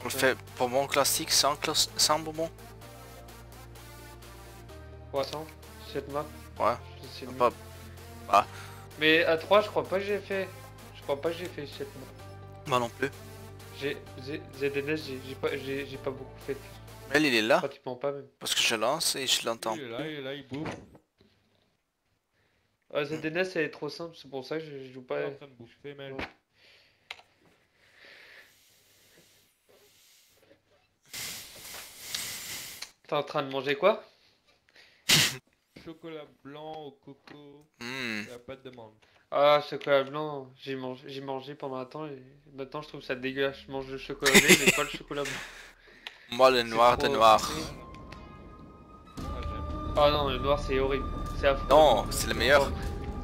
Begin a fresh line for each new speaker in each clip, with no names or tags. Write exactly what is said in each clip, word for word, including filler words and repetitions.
On le fait bonbon classique sans, clas sans bonbon.
trois cents, cette map.
Ouais.
C'est
Pas... Ah.
Mais à trois, je crois pas que j'ai fait. Je crois pas que j'ai fait cette map.
Moi non plus.
J'ai Z N S, j'ai pas, j'ai pas beaucoup fait.
Mais il est là.
Pratiquement pas même.
Parce que je lance et je l'entends.
Il est là, il est là, il bouffe.
Ah, Z N S elle est trop simple, c'est pour ça que je, je joue pas.
Il est en train de bouffer, mais...
Ouais. T'es en train de manger quoi?
Chocolat blanc au coco.
Mmh.
Y'a pas de demande.
Ah, chocolat blanc, j'ai mangé, j'ai mangé pendant un temps et maintenant je trouve ça dégueulasse. Je mange le chocolat blanc mais pas le chocolat blanc.
Moi le noir de noir.
Ah non, le noir c'est horrible. C'est affreux.
Non, c'est le meilleur.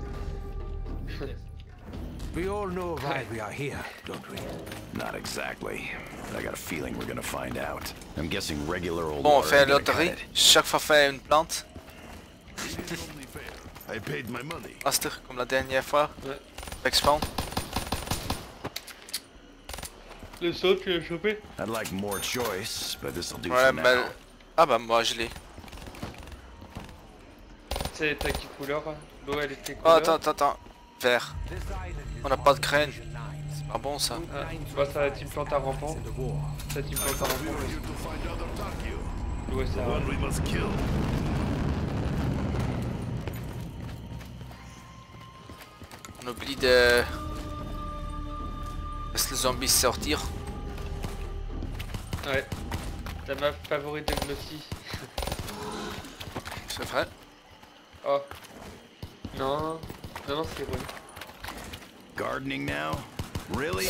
We all know why we are here, don't we? Not exactly. But I got a feeling we're gonna find out. I'm guessing regular old.
Bon, on fait la loterie. Chaque fois fait une plante.
I paid my money.
Master, comme la dernière fois.
Ouais.
Expand.
Le saut, tu l'as chopé?
I'd like more choice, but this'll do
Ouais,
for
mais...
now.
Ah bah moi je l'ai.
C'est ta qui couleur? L'eau elle était
Oh
couleur?
attends, attends, attends. Vert. On n'a pas de graines. C'est pas bon ça.
Ah, bah ça va team plante à rampant. Ça team plante à rampant. Ouais, ça va.
On oublie de... laisse le zombie sortir.
Ouais. Ta map favorite de Glossy.
C'est vrai.
Oh. Non. Non, non, c'est vrai.
Gardening now? Really?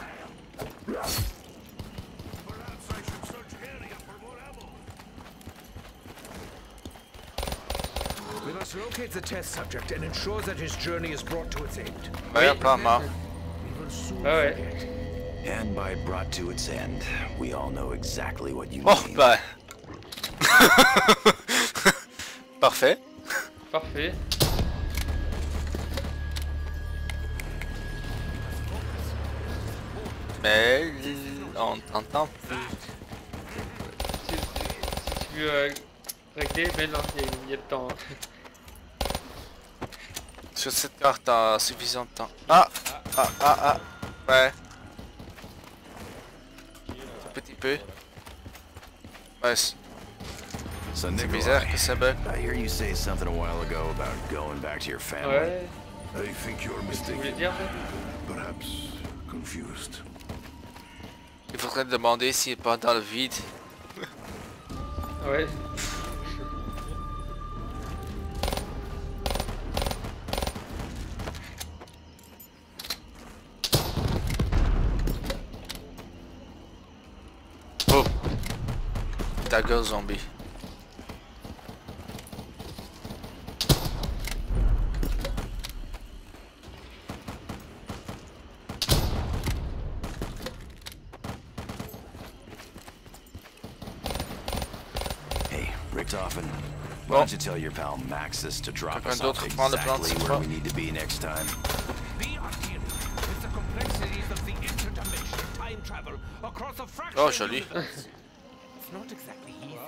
We must locate the test subject and ensure that his journey is brought to its end.
Ouais, apparemment.
We will soon
Ah ouais.
forget.
And by brought to its end, we all know exactly what you
Oh
mean.
bah. Parfait.
Parfait.
Mais on t'entend plus.
Si, si tu veux euh, régler, mais non, il y, a- il y a de temps. Hein.
Sur cette carte, t'as suffisamment de temps. Ah, ah, ah, ah. Ouais. Un petit peu. Ouais, c'est
So
c'est bizarre
Nikolai,
que ça bug.
I hear you say something a while ago about going back to your family.
Ouais.
I think you're
Tu voulais
mistaken.
dire ça?
Perhaps confused.
Il faudrait demander s'il est pas dans le vide.
Ouais.
Oh. Ta gueule zombie.
Hey, Richtofen, why
Bon.
don't you tell your pal Maxis to drop
Quelqu'un
us
d'autre
off
prend le plan de
exactly
ce
where
soir?
we need to be next time?
We are dealing with the complexities of the interdimensional time travel across a fraction
Oh, joli.
universe. It's not exactly easy.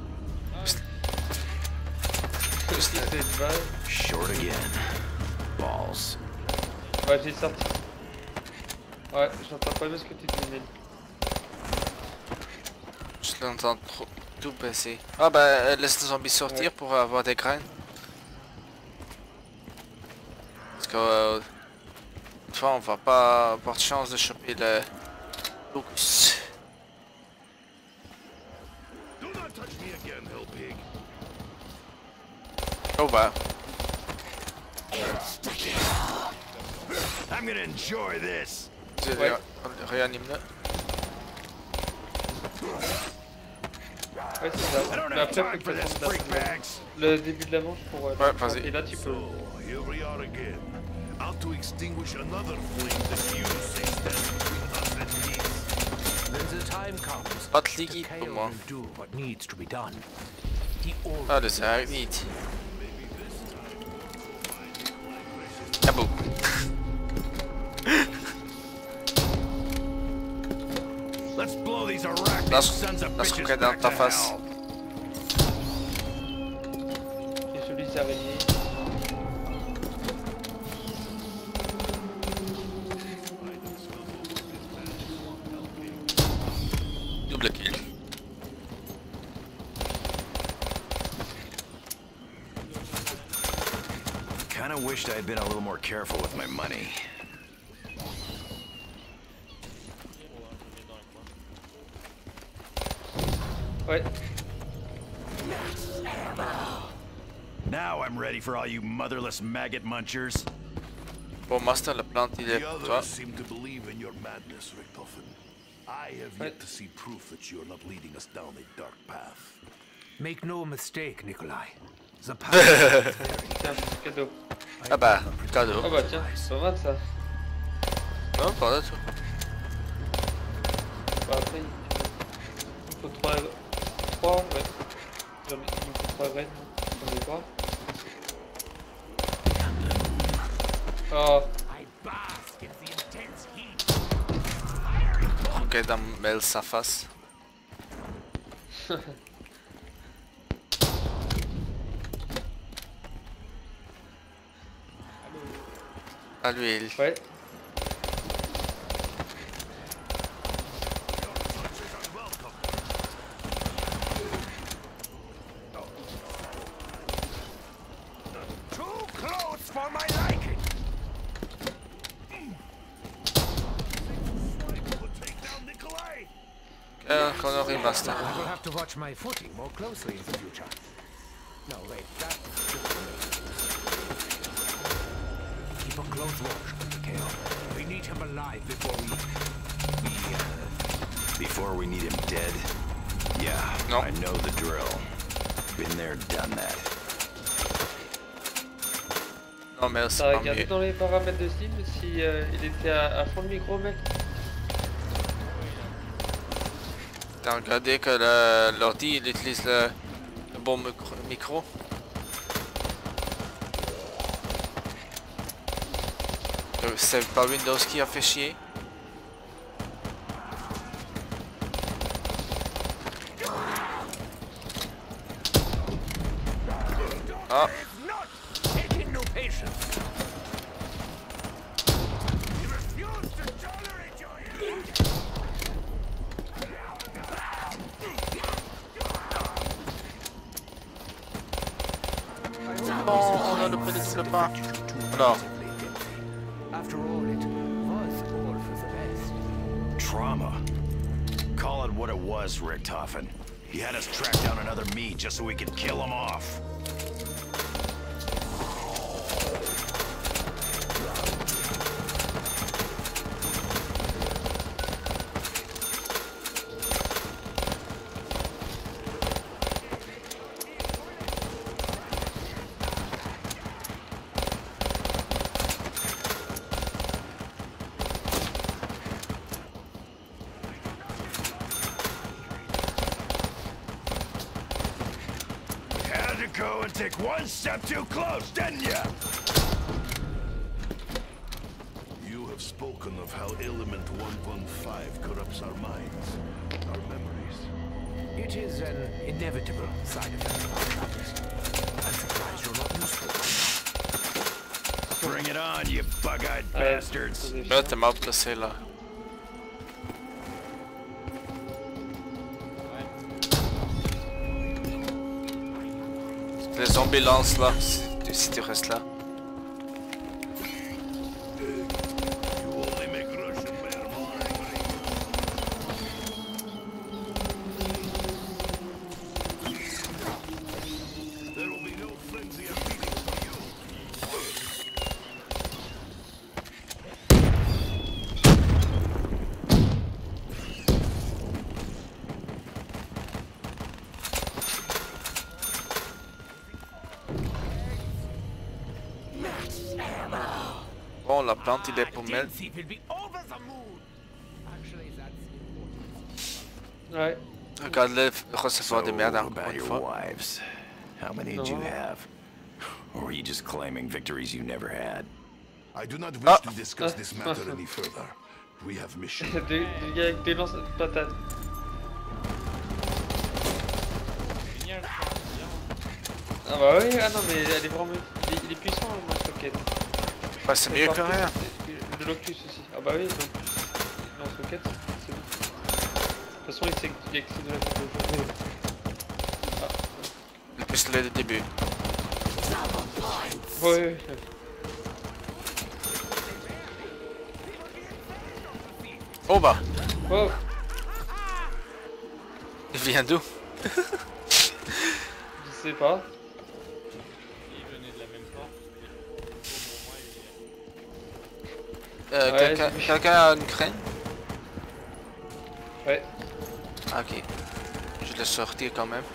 C'est une balle.
Short again. Balls.
Ouais, j'ai sorti. Ouais, j'entends pas bien ce que tu dis, mais.
Je l'entends trop tout baisser. Ah bah euh, laisse le zombie sortir
Ouais.
pour avoir des graines. Parce que euh, une fois on va pas avoir de chance de choper le locus.
Do not touch me again, hell pig.
Oh bah.
I'm gonna enjoy this.
Je
Ouais.
ré- réanime-le.
Ouais, c'est ça.
I don't
Mais
have
après,
time
faut
for
que
this,
tu
freak
fasses la-
bags.
le début de la manche pour. euh,
Ouais, vas-y.
Et là, tu peux.
So, here we are again. Out to extinguish another flame that you say stands between us and peace.
When the time comes,
Pas de liquide pour
Kale
moi.
will do what needs to be done. He always
Ah, des araignides. Kaboom.
Let's blow these arachnid
Lâche,
sons of
lâche
bitches
roquette dans
back
ta
to
face.
hell.
J'ai celui des araignées.
Double kill.
Kinda wished I had been a little more careful with my money.
Ouais.
Now I'm ready for all you motherless maggot munchers.
Bon, Master, la plante, il est
The
pour toi.
others seem to believe in your madness, Richtofen. I have yet to see proof that you're not leading us down a dark path.
Make no mistake, Nikolai. The path is very
Tiens, petit cadeau.
Ah bah, cadeau.
Ah bah tiens, c'est pas mal ça.
Non, pas du tout.
Bah après, il faut trois... trois, ouais. J'en ai- Il me faut trois graines, j'en ai pas. Oh,
I bask in the intense heat.
Roquette dans mêle sa face. À l'huile.
ouais.
Too close for my liking.
We'll take down Nikolai!
Euh, connerie, Master.
I will have to watch my footing more closely in the future. No, wait, that... Keep a close watch on the Kale. We need him alive before we... we, uh...
Before we need him dead? Yeah,
No.
I know the drill. Been there, done that.
Non, mais c'est
T'as
pas
regardé
mieux.
dans les paramètres de Steam si euh, il était à, à fond de micro, mec?
T'as regardé que le- l'ordi il utilise le, le bon micro, micro. Euh, C'est pas Windows qui a fait chier. Ah,
Not taking no patience. We refuse to tolerate your hate.
bon, on a le petit pas. Alors,
After all, it was all for the best.
Trauma. Call it what it was, Richtofen. He had us track down another me just so we could kill him off. Had to go and take one step too close, didn't ya?
You have spoken of how element one one five corrupts our minds, our memories.
It is an inevitable side effect of our practice. I'm surprised you're not used to it.
Bring it on, you bug-eyed
Ouais,
bastards.
c'est
là t'es mal placé là. Les zombies lancent là, si tu, si tu restes là.
You only make Russian men more angry. There will be no frenzy of beating for you.
Bon, la plante il est pour mêle.
He will be over the moon. Actually, that's important.
Ouais.
Regarde-le recevoir des merdes
So,
encore
about
une
your
fois.
wives. How many did you
No.
have? Or were you just claiming victories you never had?
I do not wish
Ah.
to discuss this matter any further. We have mission.
des, des gars avec des lances de patates.
Génial, ça, c'est bien.
Ah bah oui, ah non mais elle est vraiment... Il est, il est puissant le lance-roquette.
Bah c'est mieux que rien.
Le locus aussi. Ah bah oui, donc... lance-roquette, c'est bon. De toute façon il sait qu'il y a que c'est de la bombe. Ah.
Le pistolet de début.
Ouais.
Oh bah,
Oh.
il vient d'où?
Je sais pas.
Il venait de la même porte. Mais
Euh,
Ouais,
quelqu'un
j'ai vu.
quelqu'un a une crème?
Ouais.
Ah, ok. Je laisse sortir quand même.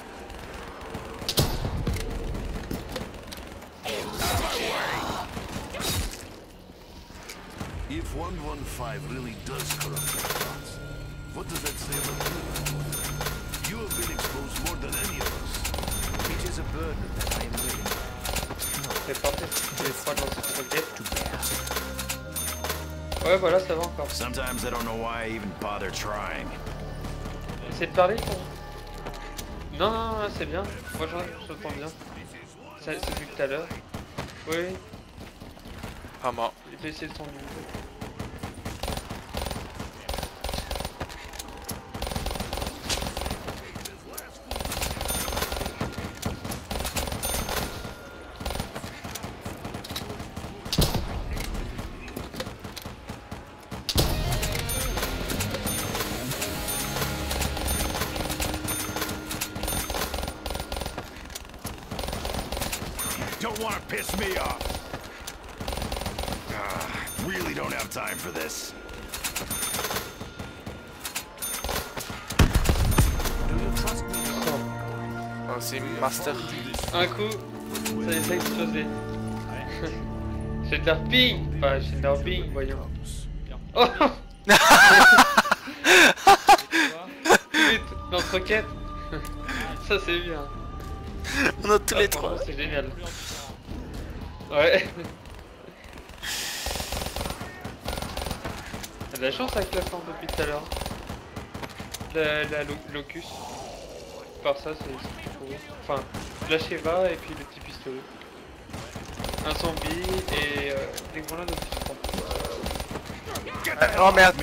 If one one five really does corrupt our thoughts, what does that say about you? You have been exposed more than any of us.
It is a burden that I am willing
C'est parti. Les trois lance-roquettes.
to bear.
Ouais voilà, ça va encore.
Sometimes I don't know why I even bother trying.
Essaye de parler toi. Non, non, non, c'est bien. Moi je t'entends bien. C'est c'est vu tout à l'heure. Oui,
Pas mort.
j'ai baissé le son du micro.
Don't want to piss me off. Uh, really don't have time for this.
Do you trust me?
Oh, c'est master.
Un coup, ça les a explosé. J'ai de l'air ping. Enfin, j'ai de l'air ping, voyons. Oh. Lance-roquette. Ça c'est bien.
On a tous
Ah,
les
franchement,
trois.
c'est génial. Ouais. T'as de la chance avec la forme depuis tout à l'heure. La, la lo locus. Par ça, c'est c'est pour vous. Enfin, la Sheva et puis le petit pistolet. Un zombie et euh, des grenades aussi, je crois.
Euh, oh merde.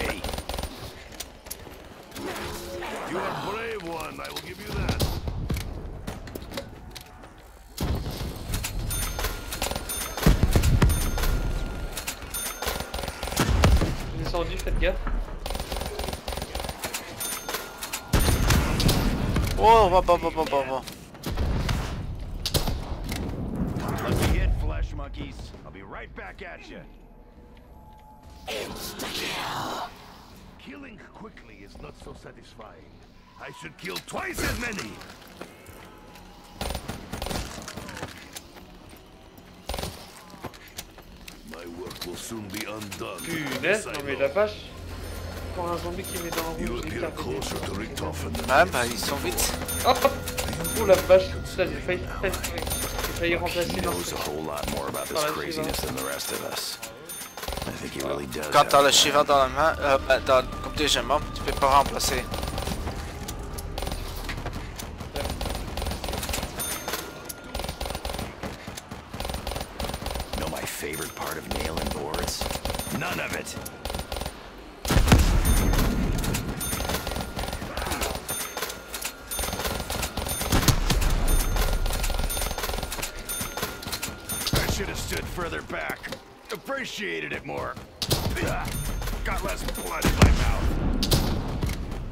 You are a brave one, I will give you that.
J'ai descendu, faites gaffe.
Oh, bah, bah, bah, bah, bah, bah.
Lucky hit, flesh monkeys. I'll be right back at you.
Killing quickly is not so satisfying. I should kill twice as many. My work will soon be undone.
Punaise, non mais la vache. Encore un zombie qui met dans le
You
rouge, j'ai
appear
terminé.
closer to Richtofen than
Ah, bah, ils sont vite.
Oh, oh la vache, ça j'ai failli, failli, j'ai failli remplacer
He
dans
knows a whole lot more about this
Oh,
craziness than the rest of us. I think he really does.
Quand
have
t'as le
a plan.
Shiva dans la main, euh, bah, dans, comme deuxième membre, tu peux pas remplacer.
Know my favorite part of nailing boards? None of it. I should have stood further back. Appreciated it more. Ah, got less blood in my mouth.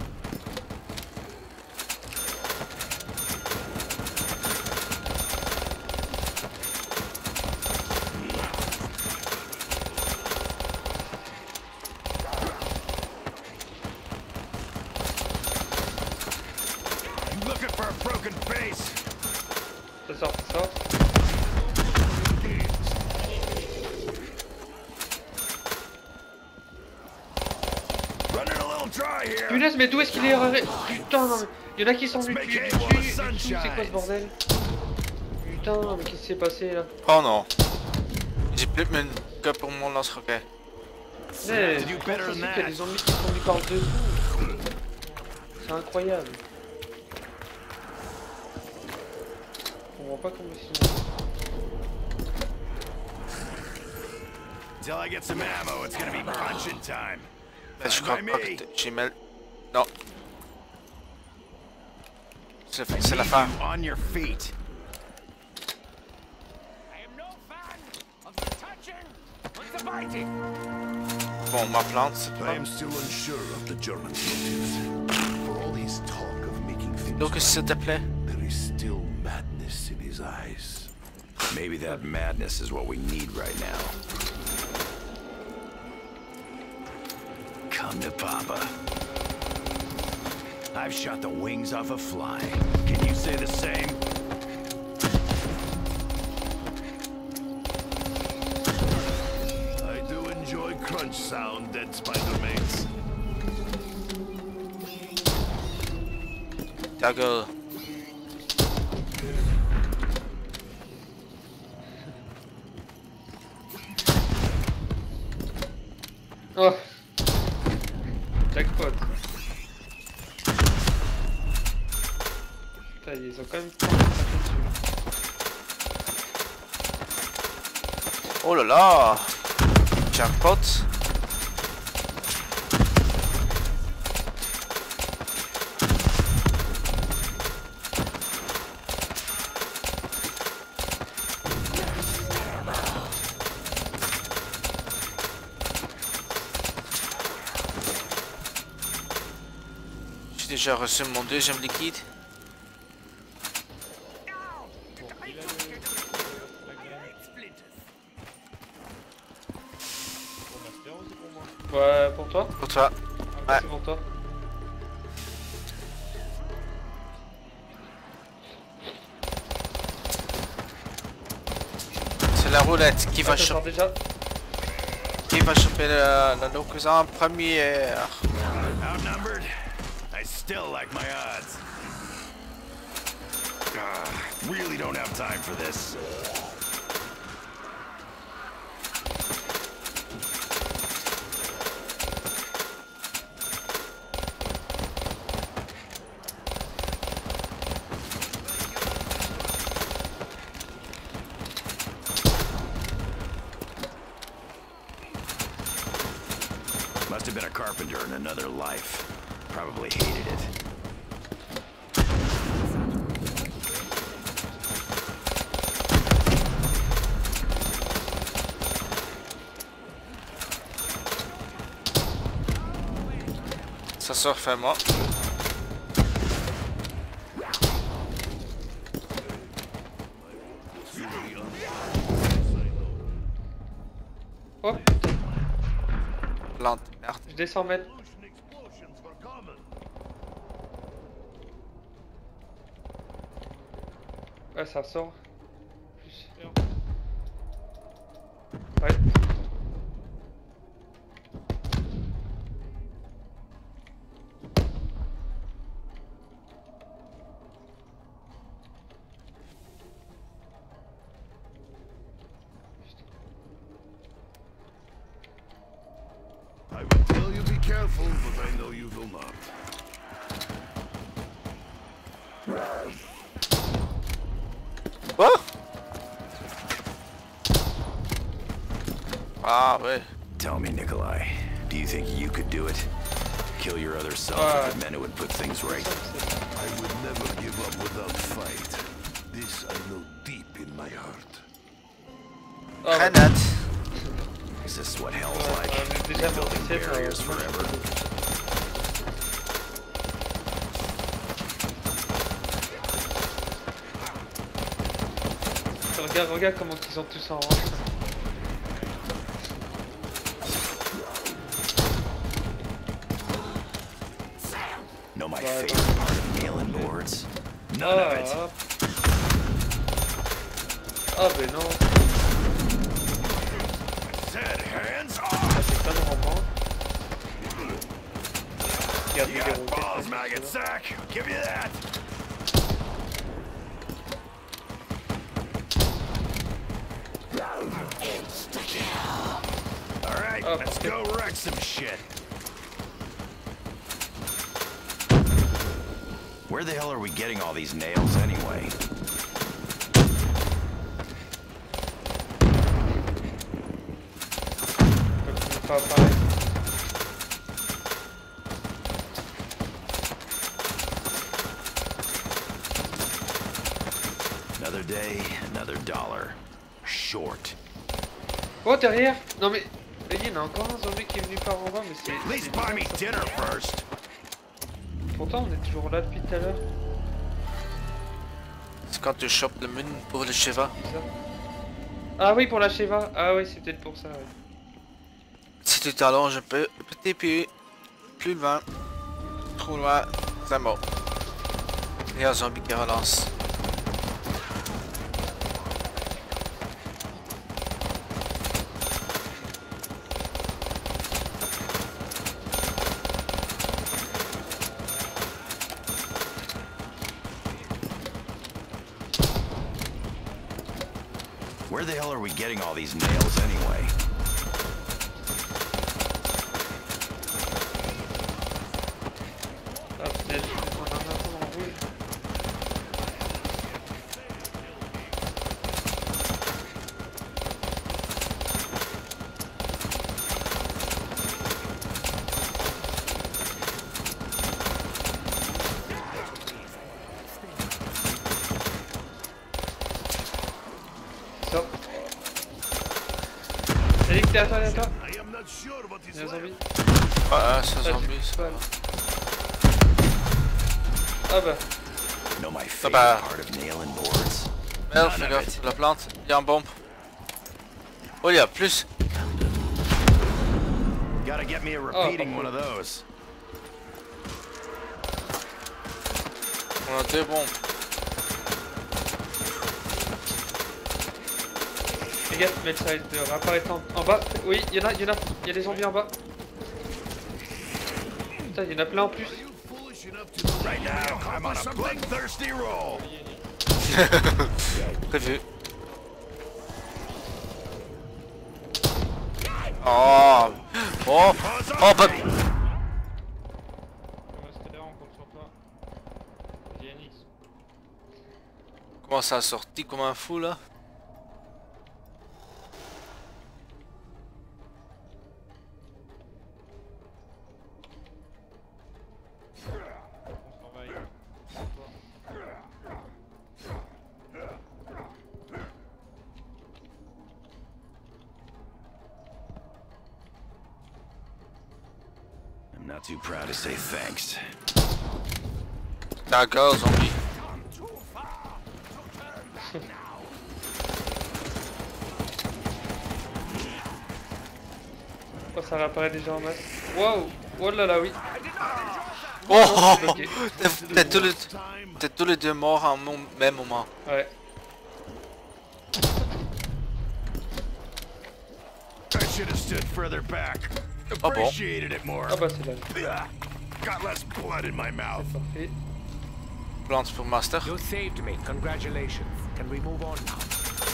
You looking for a broken face?
Ça sort, ça sort.
Running a little dry here.
Punaise, mais d'où est-ce qu'il est arrêté? Putain, non mais. Il y en a qui sont venus tuer, tuer, tuer, c'est quoi ce bordel? Putain, mais qu'est-ce qui s'est passé là?
Oh non. J'ai plus de que pour mon lance-roquette.
Mais
To do
comment
better
ça se
than
fait qu'il y a
that.
des zombies qui sont mis par-dessous? C'est incroyable. Je comprends pas comment ils sont.
Till I get some ammo, it's gonna be crunching time.
Ben, je crois pas que j'ai mal. Non. C'est c'est la fin.
On your feet.
Bon, ma plante, c'est
I
pas.
am still unsure of the Germans' motives. For all his talk of making things
Lucas, s'il te plaît.
right, there is still madness in his eyes.
Maybe that madness is what we need right now. Come to Papa. I've shot the wings off a fly. Can you say the same?
I do enjoy crunch sound, dead spider mates.
Ta gueule.
Oh! Jackpot! Putain, ils ont quand même pas craqué dessus.
Oh là là. Jackpot. J'ai déjà reçu mon deuxième liquide.
Ouais, pour toi?
Pour toi.
Ah,
Ouais.
c'est pour toi.
C'est la roulette qui va
Ah, ça sort
choper.
déjà.
Qui va choper la, la locus en première.
Outnumbered? I still like my odds. Ah, really don't have time for this. Must have been a carpenter in another life. Probably hated it.
Ça sort fait moi.
Oh putain,
Plante, merde.
je descends mettre. Ouais, ça ressort. Plus. Ouais.
I will tell you be careful, but I know you will not.
Quoi? Ah ouais.
Tell me, Nikolai, do you think you could do it? Kill your other self
Uh,
if it meant it would put things right?
I would never give up without fight. This I know deep in my heart.
Oh, ouais.
Grenade.
Is this what hell's
Ouais,
like?
on est déjà
Building
monté, ça,
barriers
ouais.
forever?
Regarde, regarde comment ils sont tous en rang.
Know my
Ouais,
favorite part of nailing boards? None of it.
Ah, ah ben non,
Said hands off!
ah, c'est pas normalement. Regarde,
You
il est
got
roquettes,
balls,
ça,
maggot
ça.
sack. I'll give you that. All right. Alright,
Oh,
let's
okay.
go wreck some shit.
Where the hell are we getting all these nails anyway?
Pas pareil.
Another day, another dollar. Short.
Oh, derrière! Non mais. Il y en a encore un zombie qui est venu par en bas, mais c'est.
At least
c'est-
buy me dinner first.
Pourtant, on est toujours là depuis tout à l'heure.
C'est quand tu chopes le mun pour le Shiva.
C'est ça. Ah oui, pour la Sheva. Ah oui, c'est peut-être pour ça, ouais.
Si tu t'allonges un peu, petit peu plus loin, trop loin, c'est mort. Il y a un zombie qui relance.
Where the hell are we getting all these nails anyway?
Ah, peut-être. On a un peu en rouge. Ça. T'as dit que t'es à toi, t'es à toi?
I am not sure what is
Il y a un zombie.
Ah, c'est un
Ah,
zombie.
j'ai
ça.
pas, là. Ah bah.
Know my
Ah
favorite
bah.
part of nailing boards?
Merde, fais gaffe, la plante. Il y a un bombe. Oh, il y a plus.
Gotta get me a repeating
Oh,
one of those.
On a deux bombes.
Fais gaffe, mais ça risque de réapparaître en, en bas. Oui, il y en a, il y en a, il y a des zombies en bas. Putain, il y en a plein en plus.
Right now, I'm on a bloodthirsty roll.
Prévu. Oh. Oh. Oh, bah.
On reste là, on compte sur toi. Vas-y, Yannick.
Comment ça a sorti comme un fou là?
On s'en va ailleurs. Sur toi.
I'm not too proud to say thanks.
D'accord, zombie.
Oh, ça réapparaît déjà en masse. Wow! Oh là là, oui.
Oh, oh,
c'est
oh.
bloqué.
T'es- T'es tous les, t'es tous les deux morts en mon- même moment.
Ouais.
I should have stood further back.
bon?
Appreciated it more.
Ah bah c'est là.
Ugh. Got less blood in my mouth.
Parfait.
Plante pour master.
You saved me. Congratulations. Can we move on now?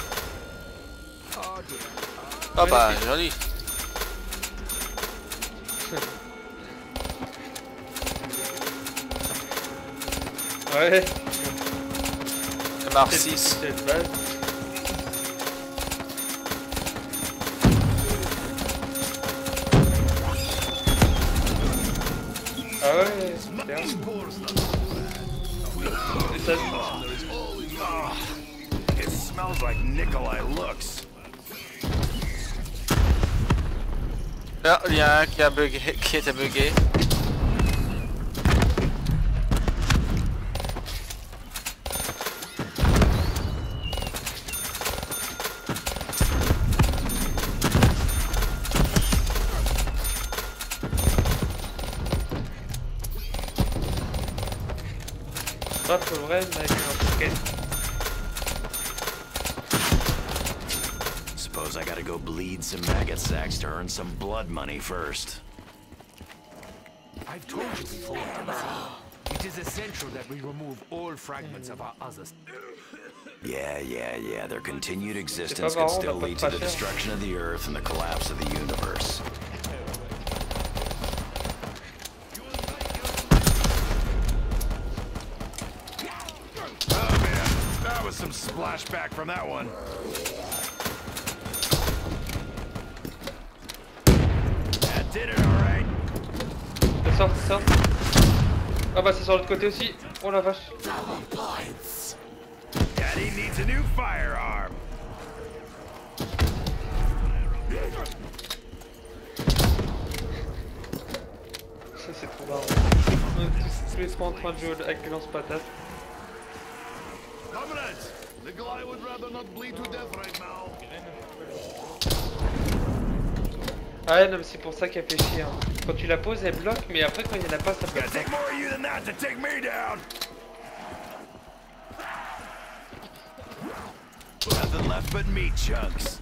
Oh dear.
Ah bah, joli.
Ouais.
Le Mar six.
C'est une balle. Ah ouais, super. Et ça,
It smells like Nikolai looks.
Ah, il y a un qui a bugué, qui était bugué.
pas pour le vrai, mais avec un ticket.
Suppose I gotta go bleed some maggot sacks to earn some blood money first.
I've told you before, it is essential that we remove all fragments of our others.
Yeah, yeah, yeah. Their continued existence
marrant,
could still
on a pas de
lead to the
tracer.
destruction of the Earth and the collapse of the universe.
Oh man, that was some splashback from that one. That did it, all right.
Ça sort, ça sort. Ah bah c'est sur l'autre côté aussi. Oh la vache.
Daddy needs a new firearm.
Ça c'est trop marrant. On est tous, tous les trois en train de jouer avec des lance-patates.
Comrades, the guy would rather not bleed to death right now.
Ah ouais, non mais c'est pour ça qu'elle fait chier. Hein. Quand tu la poses, elle bloque, mais après quand il y en a pas, ça bloque.
Gotta take more of you than that to take me down. Nothing left but meat chunks.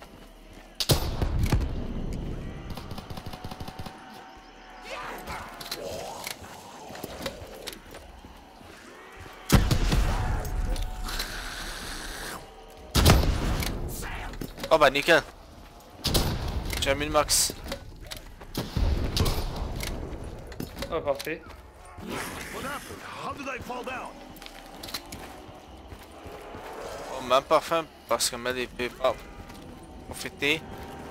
Oh bah nickel. J'ai mis le max.
Oh parfait.
What happened? How did I fall down?
Oh, même pas faim parce que ma épée pas profiter.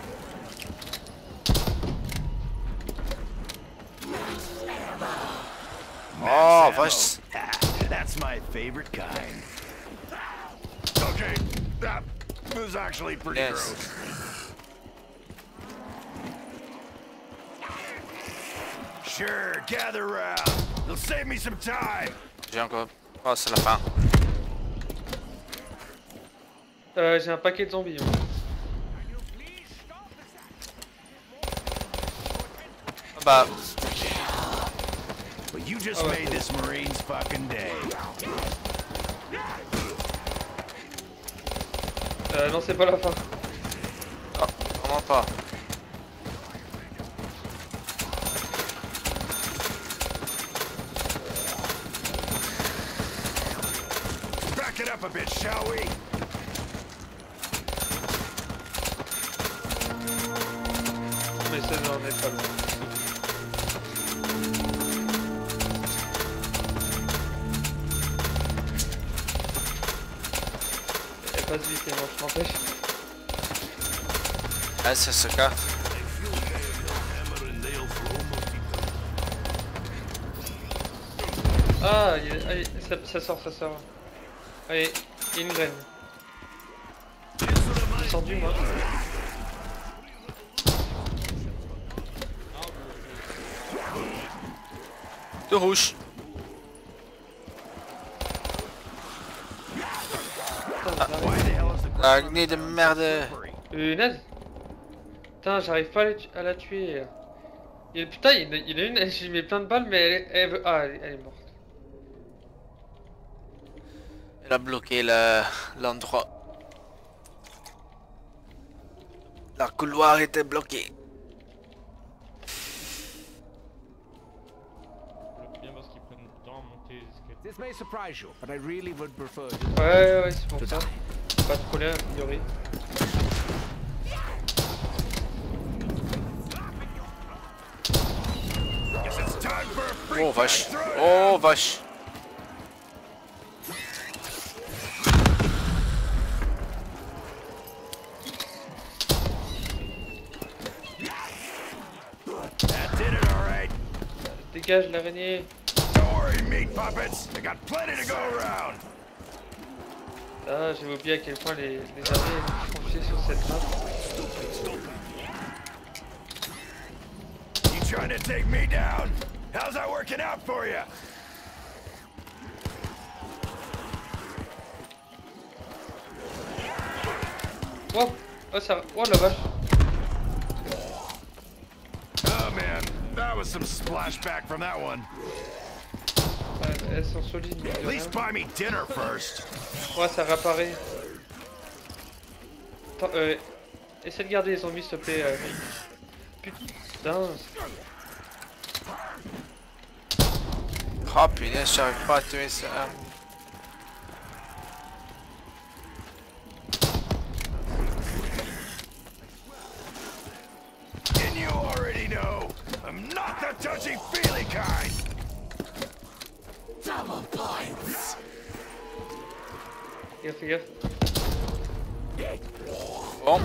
Oh vache.
That's my favorite kind. Okay, that was actually pretty
Yes.
gross. Sure, gather round. It'll save me some time.
J'ai encore passé la fin.
Euh, j'ai un paquet de zombies. Hein.
Ah bah.
But you just
Oh,
made this Marine's fucking day.
Euh, non, c'est pas la fin.
Oh, vraiment pas.
Back it up a bit, shall we?
Mais ça, j'en ai pas loin. Elle passe vite, les manches, n'empêche.
Ah, c'est ce cas.
Ah, il y a- allez, ça, ça sort, ça sort. Allez, il y a une graine. Il sort du moi.
De rouge.
Putain,
Why the hell is the
La guenille de merde.
Euh, naze. Putain, j'arrive pas à la, tu- à la tuer. Il, putain, il, il a une, j'ai mis plein de balles, mais elle, est- elle veut... Ah, elle, est- elle est morte.
Elle a bloqué le- l'endroit. La couloir était bloqué.
Bloque bien parce qu'ils prennent du temps à monter les escaliers.
This may surprise you, but I really would prefer to
Ouais, ouais, ouais, c'est pour ça. Pas de problème, a priori.
Guess it's time for a free
Oh vache.
throw down.
Oh vache.
That did it, all right.
Dégage l'araignée.
Don't worry, meat puppets. I got plenty to go around.
Ah, j'avais oublié à quel point les, les araignées font chier sur cette map.
You trying to take me down? How's that working out for you?
Oh, oh, ça... oh la vache.
Oh man, that was some splashback from that one.
Ouais, elles sont solides. mais de
At least
rien.
buy me dinner first.
Ouais, ça réapparaît. Attends, euh... essaie de garder les zombies, s'il te plaît. Euh... Putain.
Oh punaise, j'arrive pas à tuer ça.
Touchy-feely kind.
Double points.
Gaffe, gaffe.
Bon.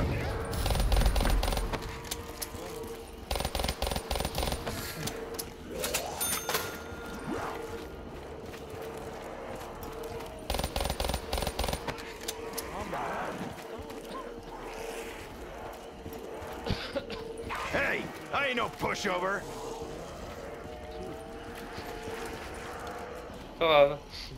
Hey, I ain't no pushover.
Pas grave.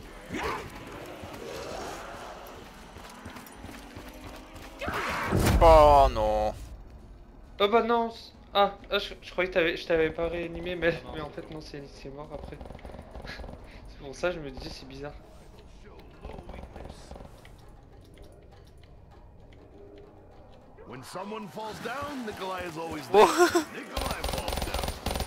Oh non.
Oh bah non. Ah, ah je, je croyais que t'avais- je t'avais pas réanimé, mais, mais en fait non, c'est c'est mort après. C'est pour ça que je me disais c'est bizarre.
When someone falls down, Nikolai is always there.
Oh.
Nikolai falls down.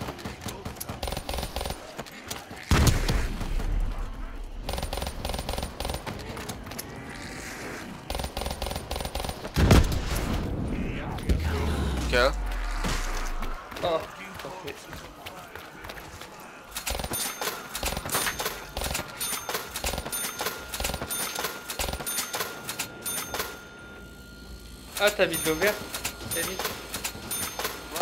Ok.
Oh, parfait. Ah, t'as mis de l'eau verte, Yannick?
Quoi?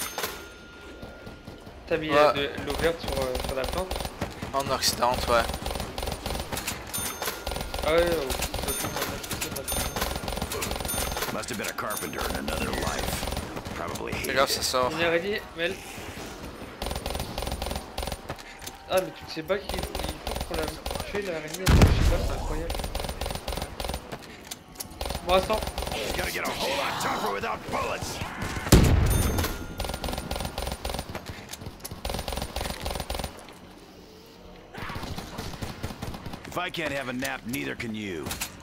T'as mis
Ouais.
euh, de l'eau verte sur, euh, sur la plante?
En Occident, ouais.
Ah ouais, oh, ça tombe dans la chaussée, maintenant.
Must have been a carpenter in another life. Probably
Fais
hated
gaffe, ça
it.
sort.
Une araignée, Mel. Ah, mais tu ne sais pas qu'il il faut qu'on la tuer l'araignée, je sais pas, c'est incroyable. Moi, attends.
Gotta get a whole lot tougher without bullets.
If I can't have a nap, neither can you.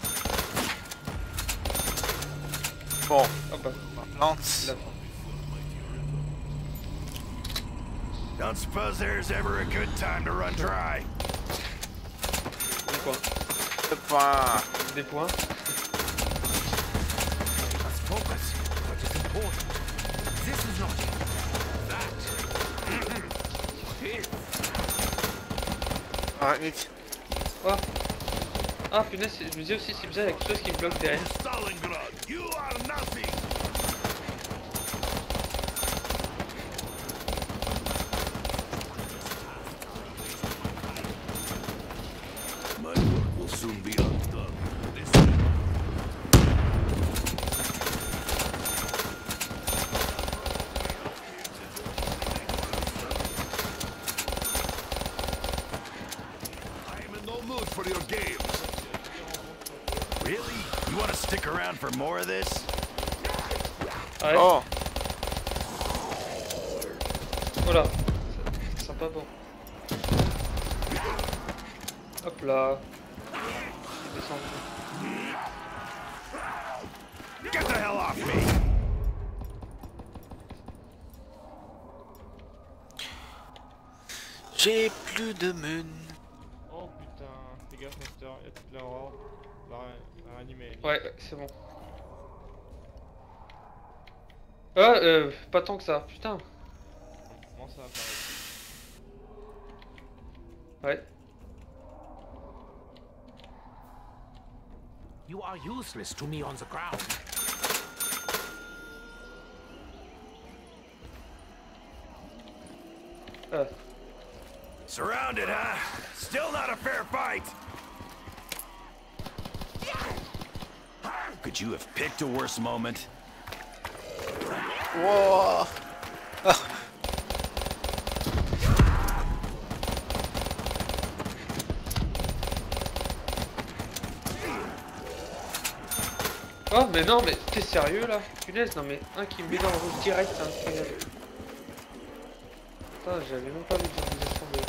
Bon,
Ah bah,
plante.
la fin.
Don't suppose there's ever a good time to run dry.
Des points.
Le point.
Des points.
Let's focus. What is important? This is not that.
Arrête, Nick.
Oh. Ah, punaise, je me disais aussi, c'est bizarre, il y a quelque chose qui me bloque derrière.
Stalingrad, you are nothing.
My work will soon be undone.
I am in no mood for your games. Really? You want to stick around for more of this?
Ah ouais.
Oh.
Voilà. C'est sympa, bon. Hop là. Je descends.
Get the hell off me!
J'ai plus de mun.
Oh putain, fais gaffe, Master, y'a toute la horde. Va va réanimer.
Ouais, ouais, c'est bon. Ah, euh, pas tant que ça, putain.
Comment ça apparaît?
Ouais.
You are useless to me on the ground.
Ah.
Surrounded, huh? Still not a fair fight.
Could you have picked a worse moment?
Wow.
Oh, mais non, mais t'es sérieux là? Punaise, non mais un qui me met dans le rouge direct, c'est incroyable. Putain, j'avais même pas vu que je descendais.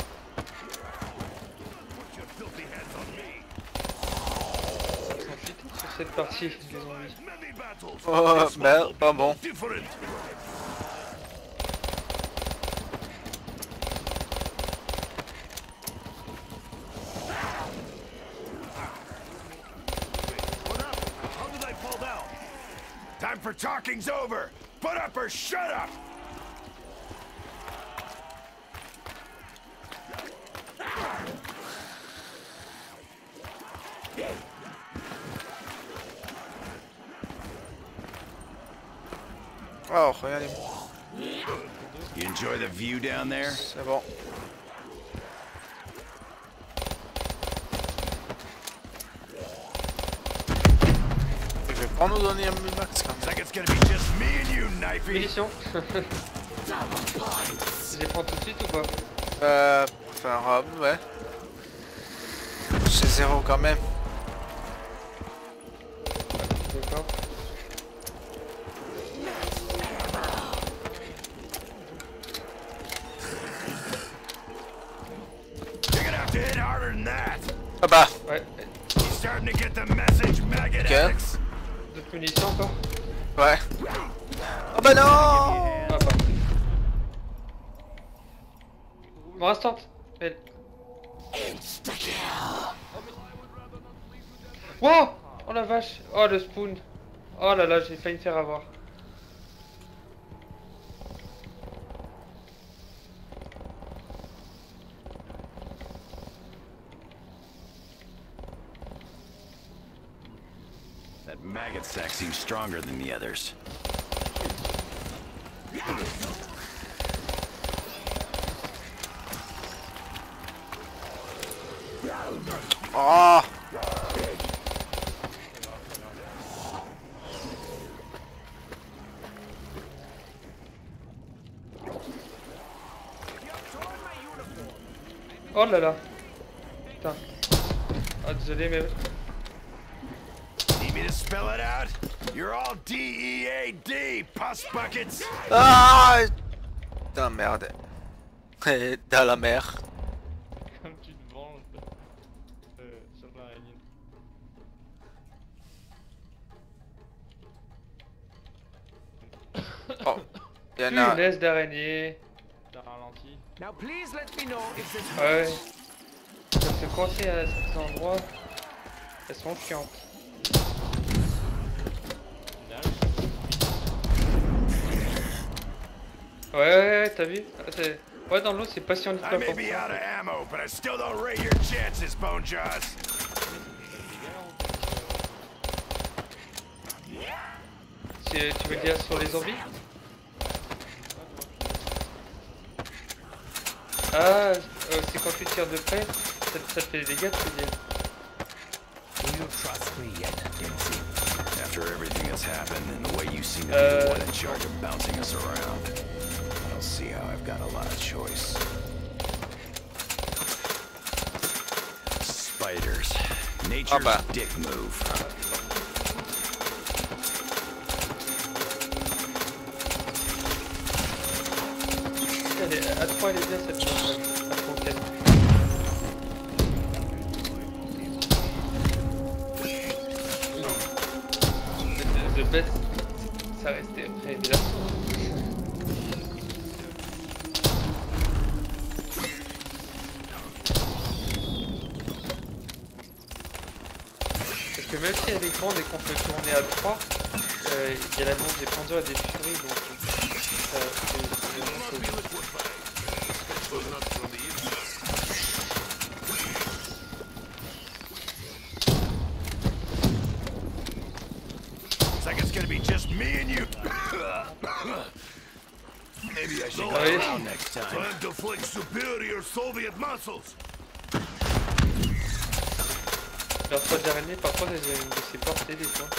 Ils sont cheatés sur cette partie, les zombies.
Oh, merde, pas bon.
Different. What up? How did I fall down? Time for talking's over. Put up or shut up.
Oh, regardez.
You enjoy the view down there?
C'est bon. Il veut pas nous donner un max quand même.
Like it's gonna be just me and you, knifey.
Munitions. Je les prends tout de suite ou pas?
Euh... Enfin, Rob, ouais. J'ai zéro quand même.
D'accord.
You're gonna have to hit harder than that.
Ah bah.
Ouais.
He's starting to get the message, maggot
Okay.
addicts.
D'autres munitions encore?
Ouais. Oh bah non.
Ah, parfait. Bon, instant. Elle... Wow! Oh la vache! Oh le spoon! Oh là là, j'ai failli me faire avoir.
That maggot sack seems stronger than the others.
Oh.
Oh là là! Putain. Ah désolé mais...
Need me to spell it out? You're all D E A D, puss buckets.
Ah. Putain, merde. Dans la mer.
Comme tu te venges euh, sur l'araignée.
Oh. Il y en a.
Punaise d'araignée!
T'as ralenti.
Now please let me know if this
Ouais. Parce que quand c'est à cet endroit, elles sont chiantes. Ouais, ouais, ouais, t'as vu? Ah, c'est- ouais, dans l'eau, c'est pas si on dit
I
pas
may
pour
be
ça.
out of ammo, but I still don't rate your chances, Bone Jaws.
C'est- Tu veux dire sur les zombies? Ah, euh, c'est quand tu tires de près, ça, ça te fait des dégâts, tu veux dire.
Do you trust me yet, Dempsey?
After everything that's happened and the way you seem to be
Uh,
the one in charge of bouncing us around, I don't see how I've got a lot of choice. Spiders. Nature's
bah.
dick move.
Elle est, à trois, elle est bien cette chose. À trois, quatre. De, de bête, ça restait très bien. Parce que même si elle est grande et qu'on peut tourner à trois, euh, il y a la bande des pendeurs et des furies, donc ça, c'est c'est vraiment cool.
It's like it's gonna be just me and you. Maybe I should
Ah oui.
around next time. Time to flex superior Soviet muscles.
Leur toit d'araignée, par contre, elles ont laissé porter des fois.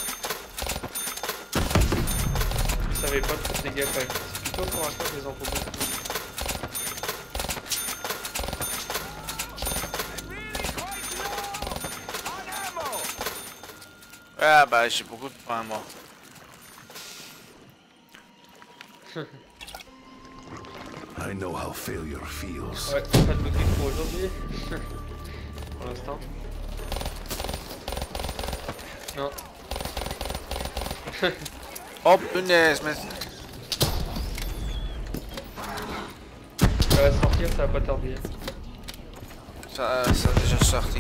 Ça avait pas trop de dégâts quand même. C'est plutôt pour l'instant que les en faut beaucoup.
Ah bah j'ai beaucoup de points moi.
I know how failure feels.
Ouais, pas de looking pour aujourd'hui. Pour l'instant. Non.
Oh punaise, mais...
Ça va sortir, ça va pas tarder.
Ça, ça a déjà sorti.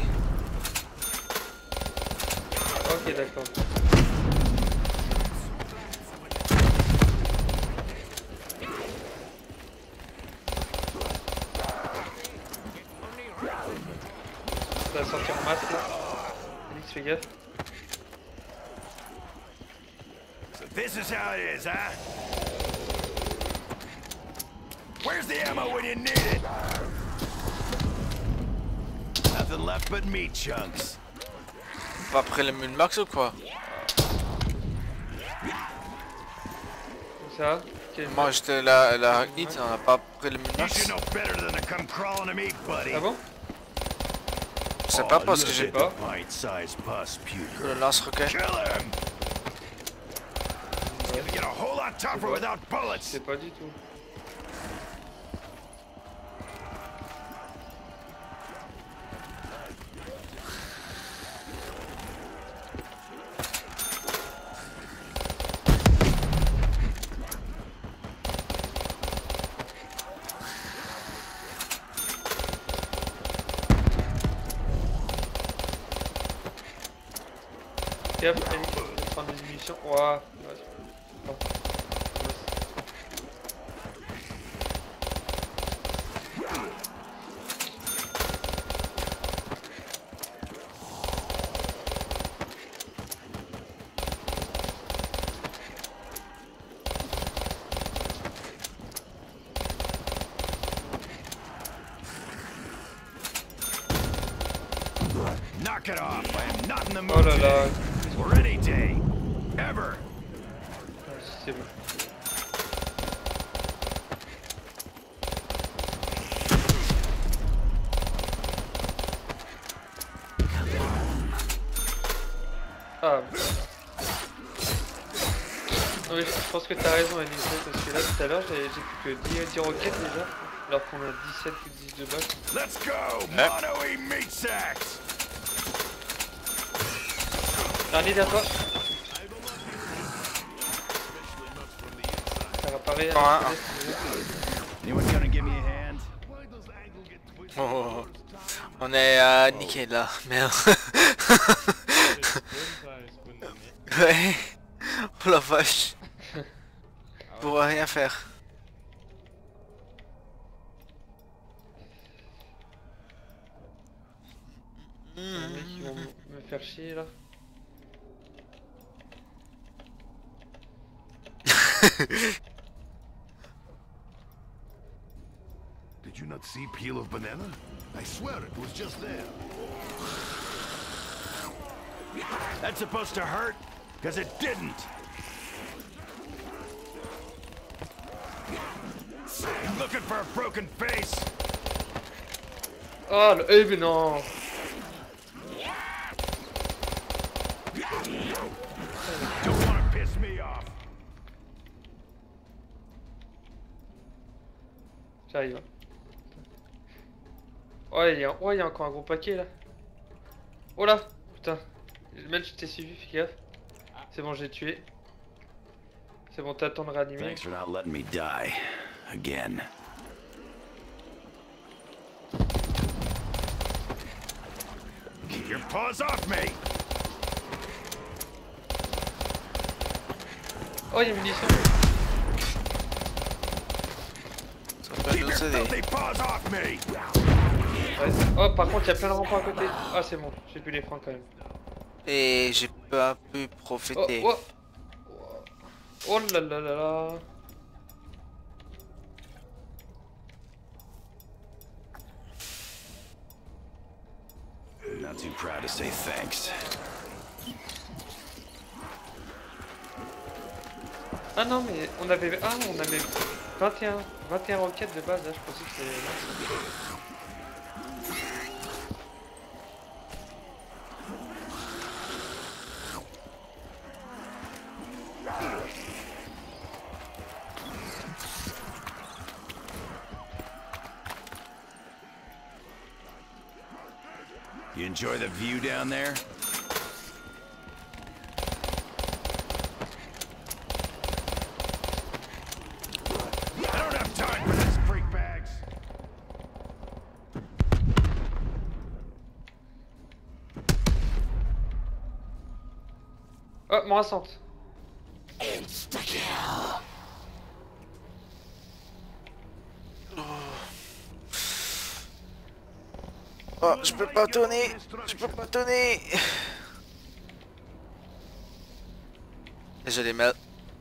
Ok, d'accord. Ça va sortir en masse là. Alix, fais gaffe.
This is how it is, huh? Where's the ammo when you need it? Nothing left but meat chunks.
Pas après le Mulmax ou quoi?
Où ça? Quel-
Moi j'étais la, la Hackney, on a pas pris le
You
Mulmax.
should know better than to come crawling to me, buddy.
Ah bon?
Je sais pas parce que j'ai
pas.
Bite-sized pus puker.
le lance-roquet.
Kill him! It's gonna get a whole lot tougher without
Je
bullets.
sais pas du tout. Gaffe, Eric, je vais prendre des munitions. Ouah. Ouais.
Knock it off. I am not in the
Oh
mood
là
today.
là.
Or any day. Ever.
Ouais, c'est bon. Ah, voilà. Oui, je pense que t'as raison, Anissa, parce que là tout à l'heure j'ai j'ai plus que dix, dix roquettes déjà, alors qu'on a dix-sept ou dix de balles.
Let's go. Mono-y meat sacks.
Dernier derrière toi. Ça va pareil.
Oh, hein.
Anyone gonna give me a hand?
Oh, oh, oh. On est à euh, nickel là, merde. Ouais. Oh la vache. Pour rien faire.
Les mecs qui vont me faire chier là.
Did you not see peel of banana? I swear it was just there.
That's supposed to hurt? Because it didn't. I'm looking for a broken face.
Oh le... Eh mais non.
Don't want to piss me off.
J'arrive. Oh il y a... oh, il y a encore un gros paquet là. Oh là. Putain. Mel, je t'ai suivi, fais gaffe. C'est bon, j'ai tué. C'est bon, t'attends de réanimer.
Thanks for not letting me die. Again.
Keep your paws off me.
Oh, il y a une munition.
Ça peut
Keep
nous
your
aider.
filthy paws off me.
Ouais. Oh, par contre, il y a plein de remparts à côté. Ah, c'est bon, j'ai pu les prendre quand même.
Et j'ai pas pu
Oh,
profiter.
oh. Oh là là là là.
Not too proud to say thanks.
Ah non, mais on avait... Ah, on avait vingt et un, vingt et un roquettes de base, là, je pensais que c'était...
You enjoy the view down there?
I don't have time for this, freak bags.
Oh, mon rasante.
Oh, je peux pas tourner. Je peux pas tourner. Désolé, Mel.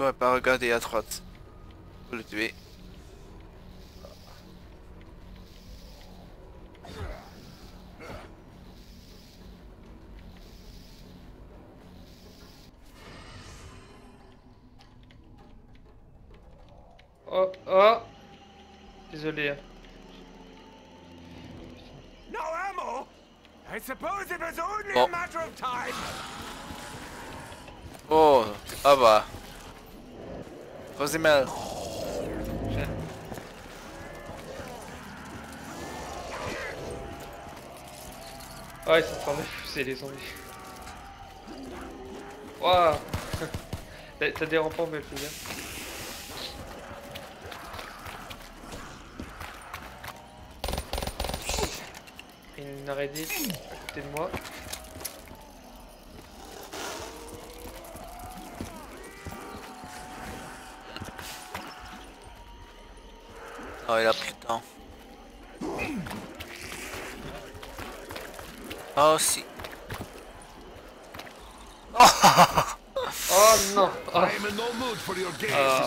pourrais pas regarder à droite. Pour le tuer.
Oh, oh. Désolé. Hein.
No ammo? I suppose it was only
Oh.
a matter of time.
Oh, ah bah. Rosimel.
Ah, ils sont en train de pousser les zombies. Waouh. T'as des remparts, mais fais bien. Une araignée à côté de moi.
Oh, il a pris le temps. Ah aussi. Oh,
Oh non. Oh.
I am in no mood for your games.
Ah.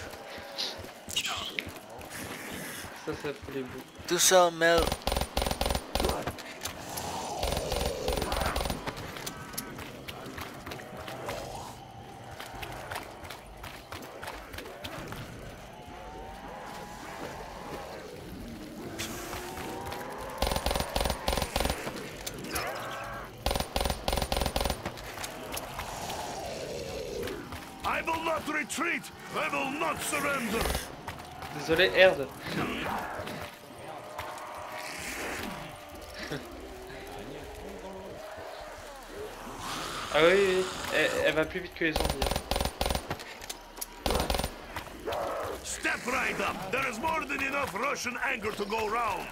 Ça, ça fait les bouts.
tout ça, Mel.
I will not retreat. I will not surrender.
Désolé, Erd. Ah oui, oui, oui. Elle, elle va plus vite que les zombies.
Step right up. There is more than enough Russian anger to go round.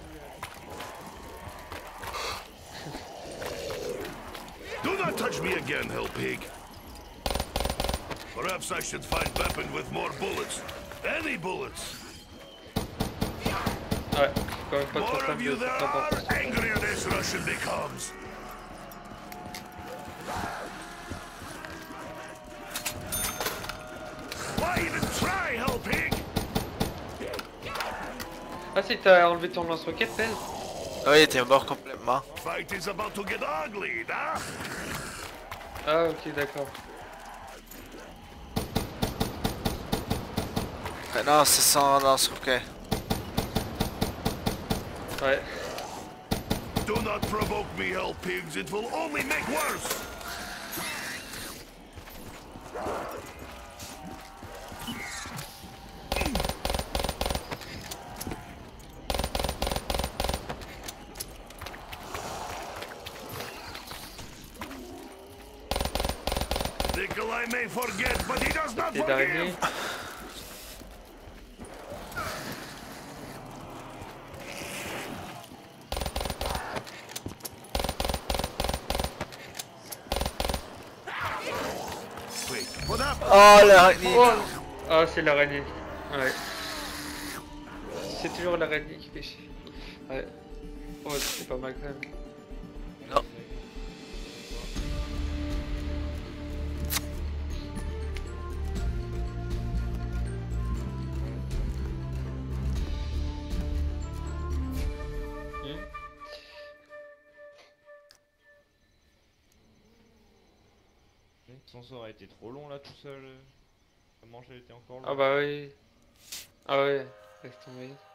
Do not touch me again, hell pig. Perhaps I should find weapon with more bullets. Any bullets.
Ouais, quand même pas trop
More
fan
of
de
you
cette
there are,
importation.
angrier this Russian becomes. Why even try, hell pig?
Ah si, t'as enlevé ton lance-roquette, elle?
Oui, il était mort complètement.
Fight is about to get ugly, huh?
Ah ok, d'accord.
Maintenant, c'est sans lance-roquette.
Ouais.
Do not provoke me, hell pigs. It will only make worse. Nikolai may forget, but he does not
Et d'araignée.
forgive. Wait, what happened?
Oh, l'araignée.
Oh. Ah, c'est l'araignée. Ouais. C'est toujours l'araignée qui fait chier. Ouais. Oh, c'est pas mal quand même.
Non.
Hmm.
De toute façon, ça aurait été trop long là tout seul. La manche elle était encore longue.
Ah bah oui. Ah ouais, laisse tomber.